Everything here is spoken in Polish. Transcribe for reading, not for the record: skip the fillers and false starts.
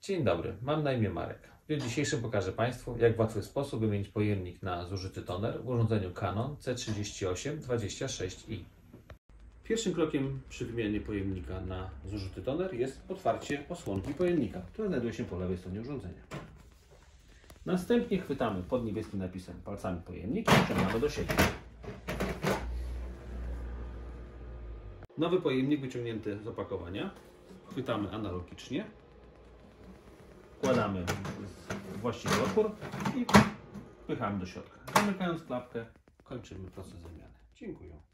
Dzień dobry, mam na imię Marek. W dniu dzisiejszym pokażę Państwu, jak w łatwy sposób wymienić pojemnik na zużyty toner w urządzeniu Canon C3826i. Pierwszym krokiem przy wymianie pojemnika na zużyty toner jest otwarcie osłonki pojemnika, która znajduje się po lewej stronie urządzenia. Następnie chwytamy pod niebieskim napisem palcami pojemnik i wciągamy do siebie. Nowy pojemnik wyciągnięty z opakowania chwytamy analogicznie, wkładamy właściwy otwór i wpychamy do środka. Zamykając klapkę, kończymy proces wymiany. Dziękuję.